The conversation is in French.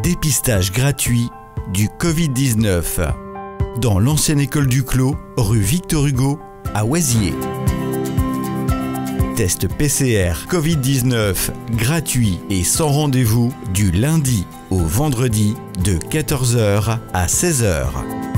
dépistage gratuit du Covid-19 dans l'ancienne école du Clos, rue Victor Hugo, à Oisier. Test PCR Covid-19 gratuit et sans rendez-vous du lundi au vendredi de 14 h à 16 h.